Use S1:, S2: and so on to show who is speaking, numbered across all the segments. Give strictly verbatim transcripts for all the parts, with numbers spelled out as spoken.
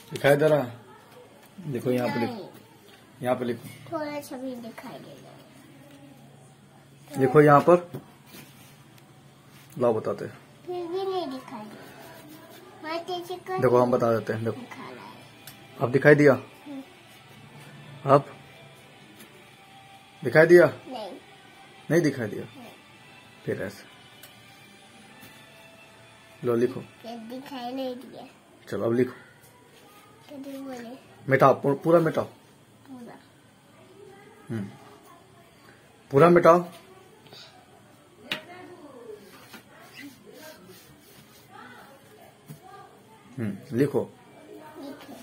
S1: दिखाई दे रहा है? देखो यहाँ पे लिखो, यहाँ पे लिखो,
S2: थोड़ा सा भी दिखाई दे रहा है।
S1: देखो यहाँ पर, लाओ बताते हैं।
S2: फिर भी नहीं दिखाई दे रहा।
S1: देखो हम बता देते हैं। देखो
S2: दिखा रहा है।
S1: अब दिखाई दिया? अब दिखाई दिया?
S2: नहीं
S1: नहीं दिखाई दिया। फिर ऐसे लो लिखो।
S2: ये दिखाई नहीं दिया।
S1: चलो अब लिखो।
S2: कैसे बोले?
S1: मिटाओ, पूरा मिटाओ।
S2: पूरा
S1: हम्म पूरा मिटाओ। हम्म लिखो।
S2: लिखे।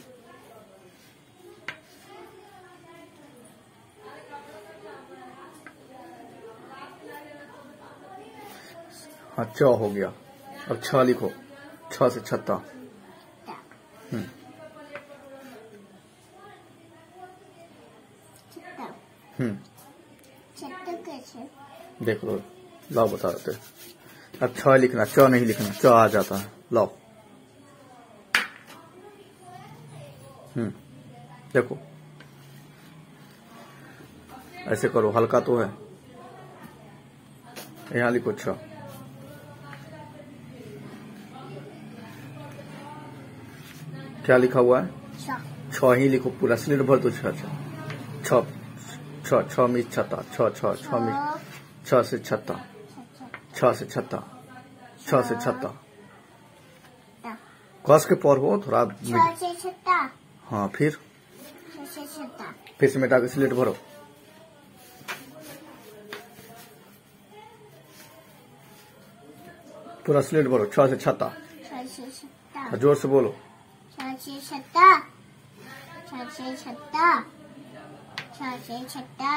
S1: हाँ च हो गया। अब छ लिखो। छ से छत्ता। हम्म
S2: छत्ता।
S1: हम्म
S2: छत्ता कैसे?
S1: देख लो, लाओ बता देते। अब छ लिखना, च नहीं लिखना, च आ जाता है। लाओ। हम्म देखो ऐसे करो, हल्का तो है। यहाँ लिखो छ। क्या लिखा हुआ है? छ ही लिखो पूरा, स्लेट भर दो। छ छ छ छ में छत्ता। छ छ छ में छ से छत्ता। छ से छत्ता। छ से छत्ता। कस के पढ़ो थोड़ा।
S2: छत्ता।
S1: हाँ फिर
S2: छत्ता।
S1: फिर से मिटा के स्लेट भरो। पूरा स्लेट भरो। छ से छत्ता। जोर से बोलो।
S2: छः छत्ता। छः छत्ता। छः छत्ता।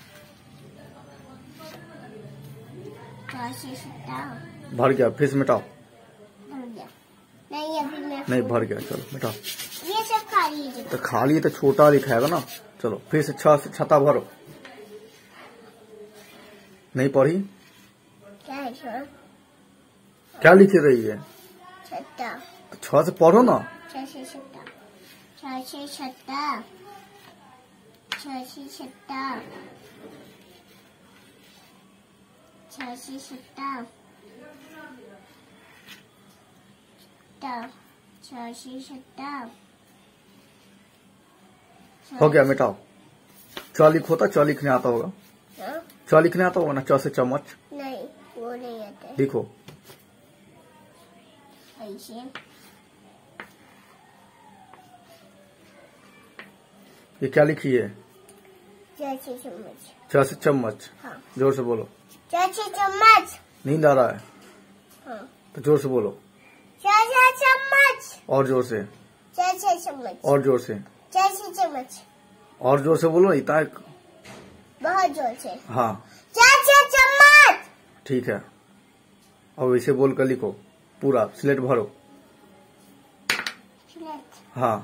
S2: छः छत्ता।
S1: भर गया, फिर से मिटाओ।
S2: भर गया। नहीं अभी मैं
S1: नहीं भर गया, चलो मिटाओ।
S2: ये सब खाली है।
S1: तो खाली तो छोटा लिखाएगा ना। चलो फिर से छ से छत्ता भरो। नहीं पढ़ी?
S2: क्या है सर?
S1: क्या लिख रही है?
S2: छत्ता।
S1: तो छ से पढ़ो ना।
S2: छः छत्ता। छः छत्ता। छः छत्ता। छः छत्ता। छः छत्ता।
S1: हो गया, मिटाओ। च लिखो तो, च लिखने आता होगा। च लिखने आता होगा ना, च से चम्मच।
S2: नहीं वो नहीं आता।
S1: लिखो।
S2: ऐसे
S1: ये क्या लिखी है?
S2: चाची चम्मच।
S1: च से चम्मच।
S2: हाँ।
S1: जोर से बोलो।
S2: चाची चम्मच।
S1: नींद आ रहा है?
S2: हाँ।
S1: तो जोर से बोलो।
S2: चाचा चम्मच।
S1: और जोर से।
S2: चाचा चम्मच।
S1: और जोर से।
S2: चाची चम्मच।
S1: और जोर से बोलो। इतना एक...
S2: बहुत जोर से।
S1: हाँ
S2: चाचा चम्मच।
S1: ठीक है। अब इसे बोल कर लिखो पूरा, स्लेट भरो। हाँ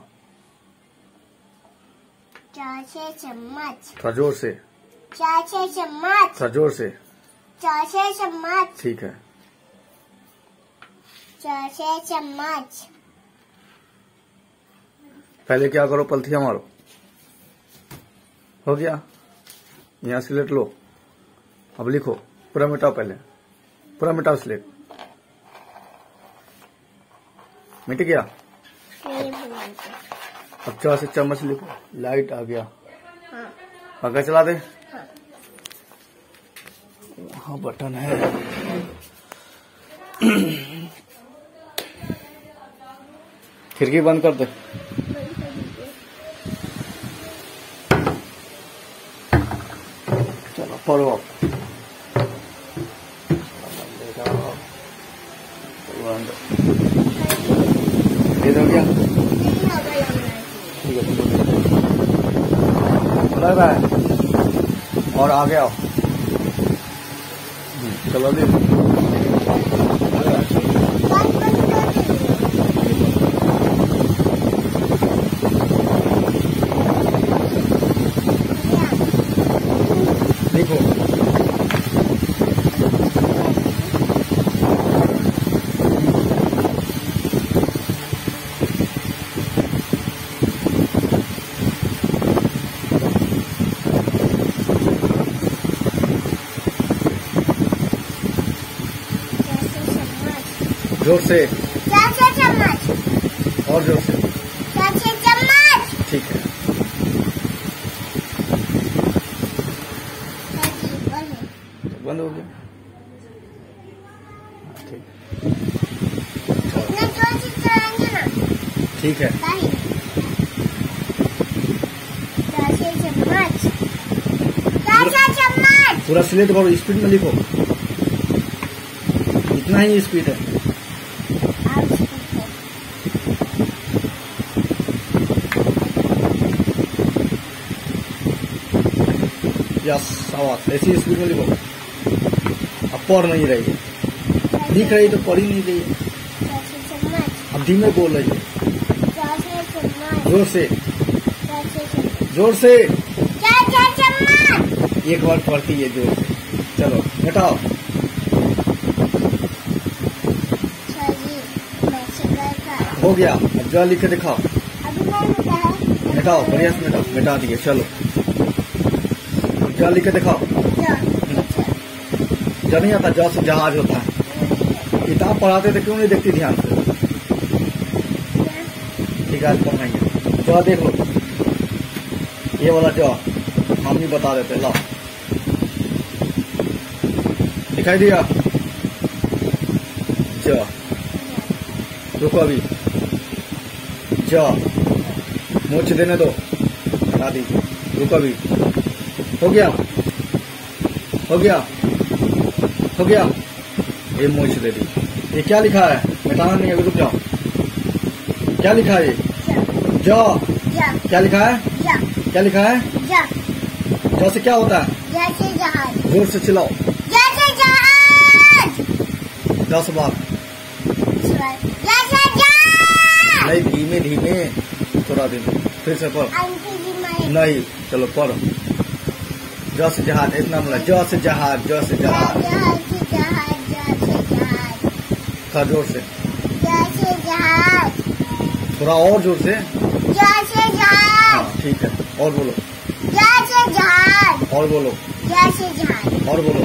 S2: चाचा चम्मच।
S1: थोड़ा जोर से।
S2: चाचा चम्मच।
S1: थोड़ा जोर से।
S2: चाचा चम्मच।
S1: ठीक है।
S2: चाचा चम्मच।
S1: पहले क्या करो, पलथिया मारो। हो गया। यहाँ स्लेट लो। अब लिखो। पूरा मिटाओ, पहले पूरा मिटाओ स्लेट। मिट गया। अब च से चम्मच लिखो। लाइट आ गया।
S2: हाँ।
S1: पंखा चला दे।
S2: हाँ।
S1: हाँ बटन है। खिड़की बंद कर दे। चलो पढ़ो। ये हो गया। ठीक है, लग रहा है। और आगे आओ। चलो जी। देखो जोर से।
S2: चार छह चम्मच।
S1: और जोर से।
S2: चार छह चम्मच।
S1: ठीक है। बंद हो गया। ठीक
S2: इतना जोर से चलाएंगे ना।
S1: ठीक है।
S2: चार छह चम्मच। चार छह चम्मच।
S1: पूरा स्लेट भरो, स्पीड में लिखो, इतना ही स्पीड है। यस, आवाज ऐसी स्पीड में लिखो। अब पढ़ नहीं रही है, लिख रही तो पढ़ ही नहीं रही है। अब धीमे बोल रही है। जोर से, जोर से। एक बार पढ़ती है जोर से। चलो मिटाओ। हो गया। अब जो लिख के दिखाओ। मिटाओ, बढ़िया से मिटाओ। मिटा दिए। चलो जो लिख के दिखाओ। जो नहीं आता, जौ से जहाज होता है। किताब पढ़ाते थे, क्यों नहीं देखती ध्यान से? ठीक है, आज पढ़ाएंगे। जो देख लो, ये वाला जो हम ही बता देते। लो, दिखाई दिया? जो रुको, अभी जो मोच देने दो, हटा दी। रुको, अभी हो गया, हो गया, हो गया। ये मोच दे दी। ये क्या लिखा है? मिटाना नहीं, अभी रुक जाओ। क्या लिखा है? जो क्या लिखा है? क्या लिखा है? जो से क्या होता है? जोर से चिल्लाओ। दस बार। नहीं, धीमे धीमे, थोड़ा धीमे। फिर से पढ़। नहीं, चलो पढ़ो। जो से जहाज, इतना बोला। जो से जहाज, जो से जहाज। थोड़ा जोर से। थोड़ा और जोर से। हाँ, ठीक है। और बोलो। और बोलो। और बोलो।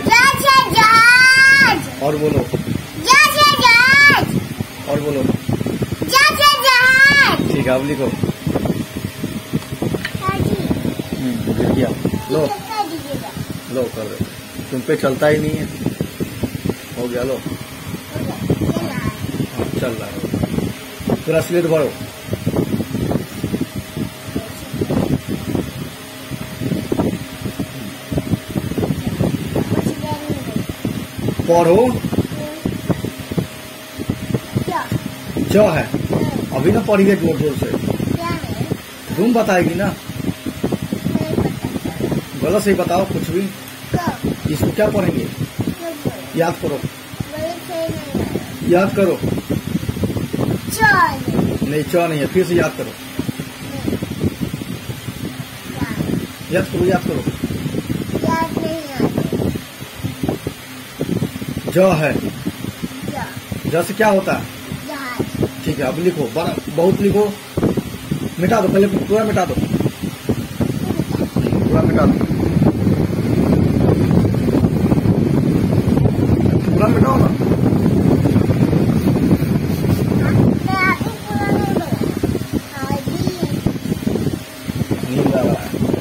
S1: और बोलो। और बोलो। ठीक है, अब लिखो। गिर गया। लो लो, कर दो। तुम पे चलता ही नहीं है। हो गया। लो, हाँ, चल रहा है। पूरा स्लेट भरो। पढ़ो। जो है, अभी ना पढ़िए जोर जोर से। तुम बताएगी ना। गलत से ही बताओ कुछ भी। इसको क्या पढ़ेंगे? याद करो, याद करो। नहीं, च नहीं है। फिर से याद करो, याद करो, याद करो। जो है, जो से क्या होता है? ठीक है, अब लिखो। बड़ा बहुत लिखो। मिटा दो, पहले पूरा मिटा दो। पूरा मिटा दो, पूरा मिटाओ ना। नींद आ रहा है।